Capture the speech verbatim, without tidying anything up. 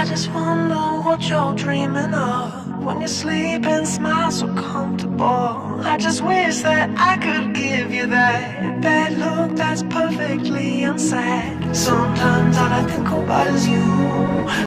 just wonder what you're dreaming of when you sleep and smile so comfortable. I just wish that I could give you that bad look that's perfectly unsaid. Sometimes all I think about is you.